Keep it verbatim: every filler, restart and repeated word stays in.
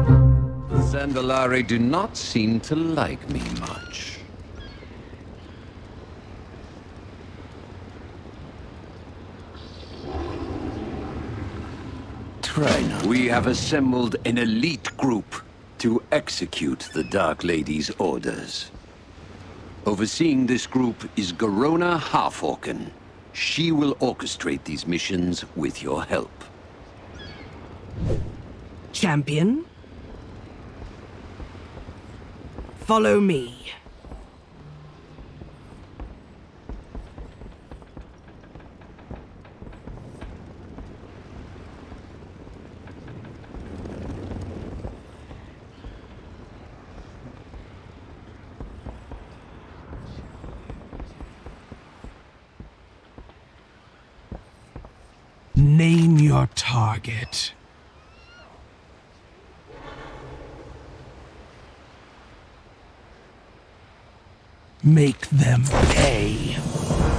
Zandalari do not seem to like me much. Try not. We have assembled an elite group to execute the Dark Lady's orders. Overseeing this group is Garona Halforken. She will orchestrate these missions with your help. Champion? Follow me. Name your target. Make them pay.